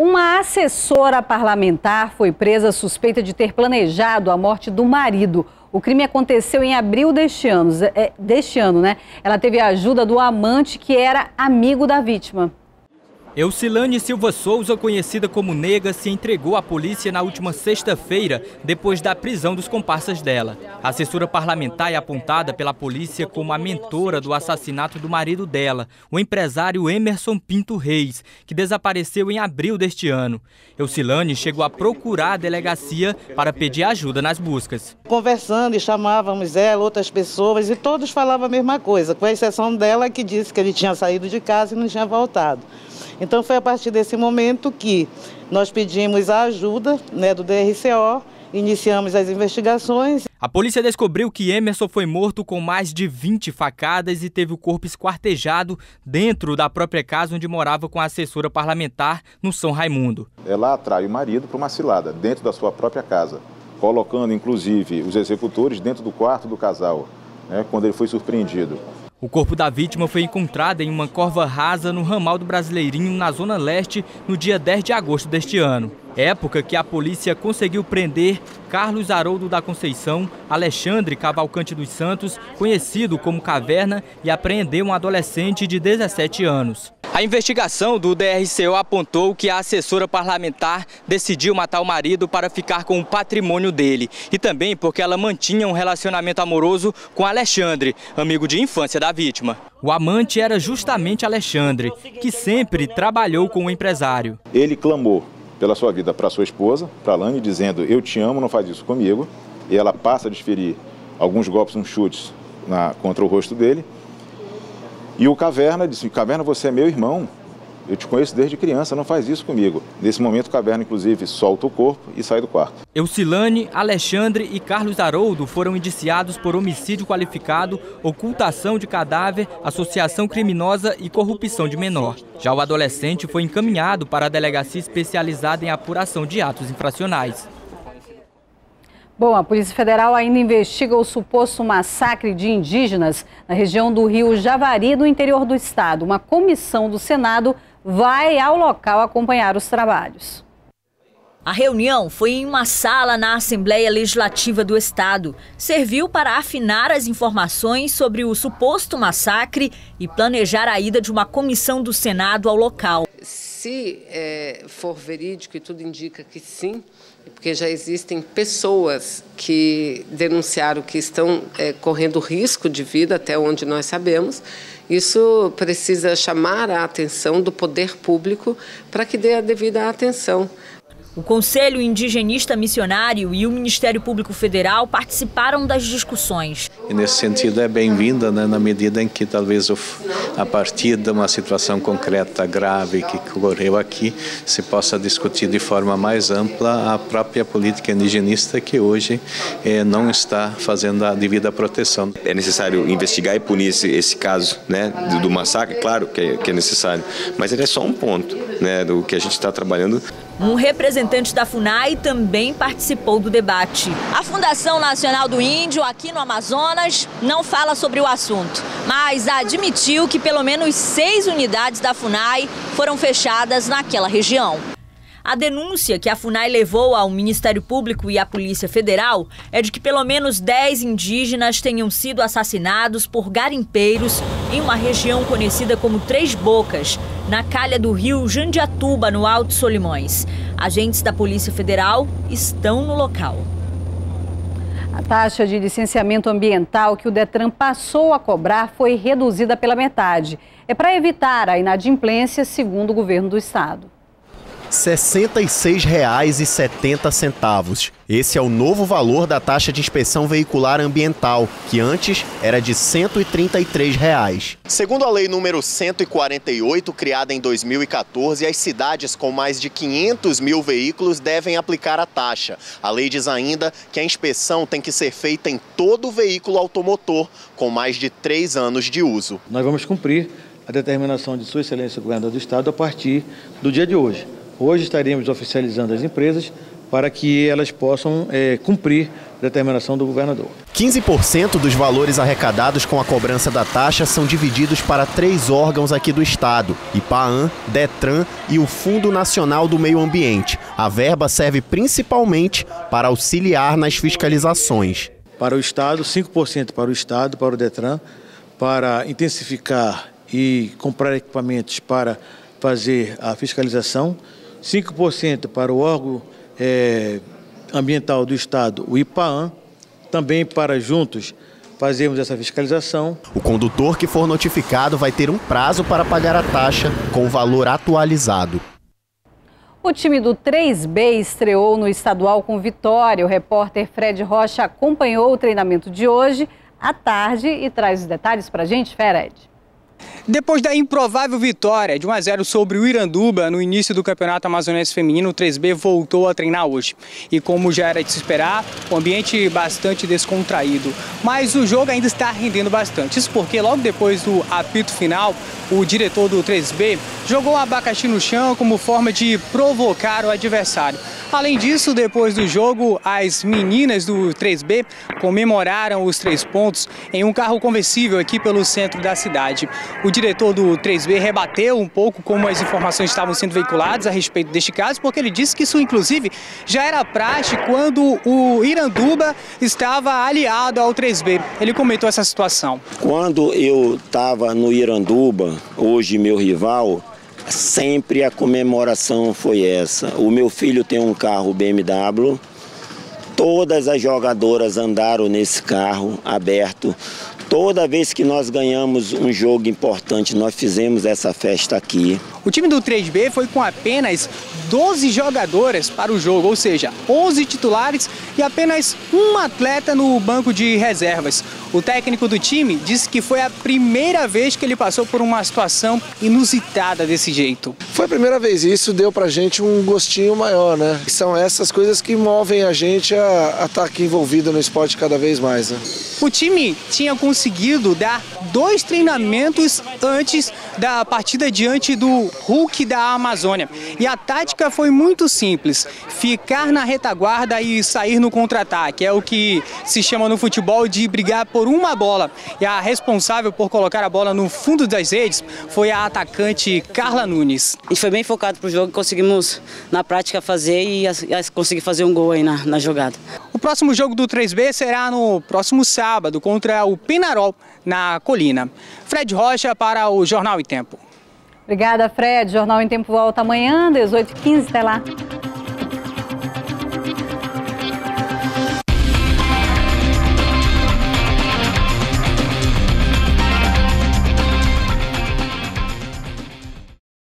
Uma assessora parlamentar foi presa suspeita de ter planejado a morte do marido. O crime aconteceu em abril deste ano, né? Ela teve a ajuda do amante, que era amigo da vítima. Eucilane Silva Souza, conhecida como Nega, se entregou à polícia na última sexta-feira, depois da prisão dos comparsas dela. A assessora parlamentar é apontada pela polícia como a mentora do assassinato do marido dela, o empresário Emerson Pinto Reis, que desapareceu em abril deste ano. Eucilane chegou a procurar a delegacia para pedir ajuda nas buscas. Conversando e chamávamos ela, outras pessoas, e todos falavam a mesma coisa, com exceção dela, que disse que ele tinha saído de casa e não tinha voltado. Então foi a partir desse momento que nós pedimos a ajuda, do DRCO, iniciamos as investigações. A polícia descobriu que Emerson foi morto com mais de 20 facadas e teve o corpo esquartejado dentro da própria casa onde morava com a assessora parlamentar no São Raimundo. Ela atrai o marido para uma cilada dentro da sua própria casa, colocando inclusive os executores dentro do quarto do casal, quando ele foi surpreendido. O corpo da vítima foi encontrado em uma corva rasa no ramal do Brasileirinho, na Zona Leste, no dia 10 de agosto deste ano. Época que a polícia conseguiu prender Carlos Haroldo da Conceição, Alexandre Cavalcante dos Santos, conhecido como Caverna, e apreendeu um adolescente de 17 anos. A investigação do DRCO apontou que a assessora parlamentar decidiu matar o marido para ficar com o patrimônio dele. E também porque ela mantinha um relacionamento amoroso com Alexandre, amigo de infância da vítima. O amante era justamente Alexandre, que sempre trabalhou com o empresário. Ele clamou pela sua vida para sua esposa, para Alane, dizendo: eu te amo, não faz isso comigo. E ela passa a desferir alguns golpes, uns chutes contra o rosto dele. E o Caverna disse: Caverna, você é meu irmão, eu te conheço desde criança, não faz isso comigo. Nesse momento, o Caverna, inclusive, solta o corpo e sai do quarto. Eucilane, Alexandre e Carlos Haroldo foram indiciados por homicídio qualificado, ocultação de cadáver, associação criminosa e corrupção de menor. Já o adolescente foi encaminhado para a delegacia especializada em apuração de atos infracionais. Bom, a Polícia Federal ainda investiga o suposto massacre de indígenas na região do Rio Javari, no interior do estado. Uma comissão do Senado vai ao local acompanhar os trabalhos. A reunião foi em uma sala na Assembleia Legislativa do Estado. Serviu para afinar as informações sobre o suposto massacre e planejar a ida de uma comissão do Senado ao local. Se for verídico, e tudo indica que sim, porque já existem pessoas que denunciaram que estão correndo risco de vida, até onde nós sabemos, isso precisa chamar a atenção do poder público para que dê a devida atenção. O Conselho Indigenista Missionário e o Ministério Público Federal participaram das discussões. E nesse sentido é bem-vinda, na medida em que talvez a partir de uma situação concreta grave que ocorreu aqui, se possa discutir de forma mais ampla a própria política indigenista que hoje não está fazendo a devida proteção. É necessário investigar e punir esse caso do massacre, claro que é necessário, mas ele é só um ponto do que a gente está trabalhando. Um representante da FUNAI também participou do debate. A Fundação Nacional do Índio, aqui no Amazonas, não fala sobre o assunto, mas admitiu que pelo menos 6 unidades da FUNAI foram fechadas naquela região. A denúncia que a FUNAI levou ao Ministério Público e à Polícia Federal é de que pelo menos 10 indígenas tenham sido assassinados por garimpeiros em uma região conhecida como Três Bocas, na calha do rio Jandiatuba, no Alto Solimões. Agentes da Polícia Federal estão no local. A taxa de licenciamento ambiental que o Detran passou a cobrar foi reduzida pela metade. É para evitar a inadimplência, segundo o governo do estado. R$ 66,70. Esse é o novo valor da taxa de inspeção veicular ambiental, que antes era de R$ 133. Segundo a lei número 148, criada em 2014, as cidades com mais de 500 mil veículos devem aplicar a taxa. A lei diz ainda que a inspeção tem que ser feita em todo veículo automotor com mais de 3 anos de uso. Nós vamos cumprir a determinação de Sua Excelência, o Governador do Estado, a partir do dia de hoje. Hoje estaremos oficializando as empresas para que elas possam cumprir a determinação do governador. 15% dos valores arrecadados com a cobrança da taxa são divididos para 3 órgãos aqui do estado: IPAAM, DETRAN e o Fundo Nacional do Meio Ambiente. A verba serve principalmente para auxiliar nas fiscalizações. Para o estado, 5% para o estado, para o DETRAN, para intensificar e comprar equipamentos para fazer a fiscalização, 5% para o órgão ambiental do estado, o IPAAM, também para juntos fazermos essa fiscalização. O condutor que for notificado vai ter um prazo para pagar a taxa com o valor atualizado. O time do 3B estreou no estadual com vitória. O repórter Fred Rocha acompanhou o treinamento de hoje à tarde e traz os detalhes para a gente, Fred. Depois da improvável vitória de 1-0 sobre o Iranduba no início do Campeonato Amazonense Feminino, o 3B voltou a treinar hoje. E como já era de se esperar, o ambiente bastante descontraído. Mas o jogo ainda está rendendo bastante. Isso porque logo depois do apito final, o diretor do 3B jogou um abacaxi no chão como forma de provocar o adversário. Além disso, depois do jogo, as meninas do 3B comemoraram os 3 pontos em um carro conversível aqui pelo centro da cidade. O diretor do 3B rebateu um pouco como as informações estavam sendo veiculadas a respeito deste caso, porque ele disse que isso, inclusive, já era praxe quando o Iranduba estava aliado ao 3B. Ele comentou essa situação. Quando eu estava no Iranduba, hoje meu rival, sempre a comemoração foi essa. O meu filho tem um carro BMW, todas as jogadoras andaram nesse carro aberto. Toda vez que nós ganhamos um jogo importante, nós fizemos essa festa aqui. O time do 3B foi com apenas 12 jogadoras para o jogo, ou seja, 11 titulares e apenas um atleta no banco de reservas. O técnico do time disse que foi a primeira vez que ele passou por uma situação inusitada desse jeito. Foi a primeira vez e isso deu pra gente um gostinho maior, né? São essas coisas que movem a gente a estar aqui envolvido no esporte cada vez mais, né? O time tinha conseguido dar 2 treinamentos antes da partida diante do Hulk da Amazônia. E a tática foi muito simples: ficar na retaguarda e sair no contra-ataque. É o que se chama no futebol de brigar por uma bola. E a responsável por colocar a bola no fundo das redes foi a atacante Carla Nunes. A gente foi bem focado pro jogo, conseguimos na prática fazer e conseguir fazer um gol aí na jogada. O próximo jogo do 3B será no próximo sábado contra o Penarol, na Colina. Fred Rocha para o Jornal em Tempo. Obrigada, Fred. Jornal em Tempo volta amanhã, 18h15. Até lá.